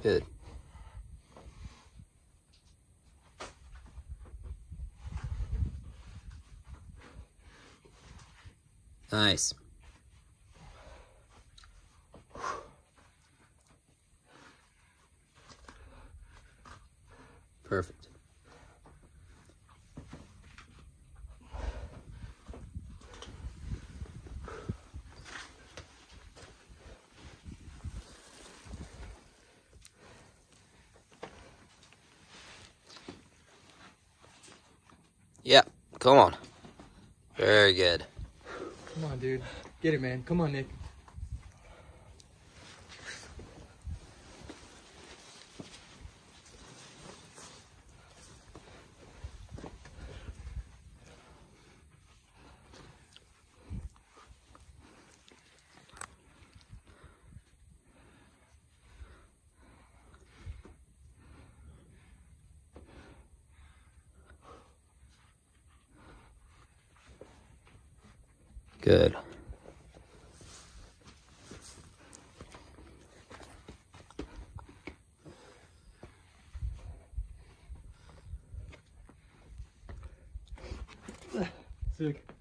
Good. Nice. Perfect. Yep, come on. Very good. Come on, dude. Get it, man. Come on, Nick. Good. Sick.